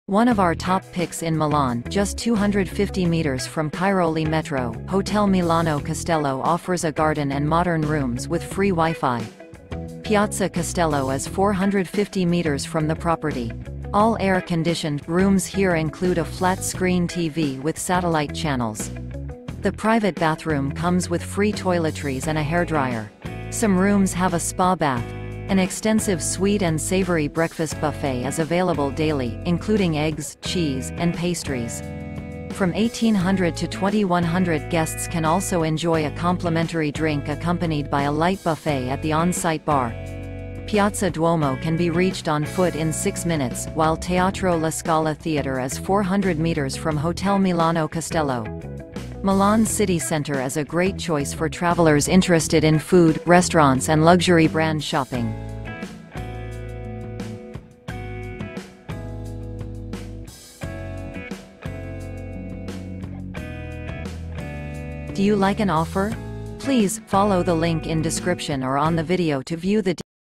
One of our top picks in Milan, just 250 meters from Cairoli Metro, Hotel Milano Castello offers a garden and modern rooms with free Wi-Fi. Piazza Castello is 450 meters from the property. All air-conditioned rooms here include a flat-screen TV with satellite channels. The private bathroom comes with free toiletries and a hairdryer. Some rooms have a spa bath. An extensive sweet and savory breakfast buffet is available daily, including eggs, cheese, and pastries. From 1800 to 2100 guests can also enjoy a complimentary drink accompanied by a light buffet at the on-site bar. Piazza Duomo can be reached on foot in 6 minutes, while Teatro la Scala theater is 400 meters from Hotel Milano Castello. Milan City Center is a great choice for travelers interested in food, restaurants and luxury brand shopping. Do you like an offer? Please follow the link in description or on the video to view the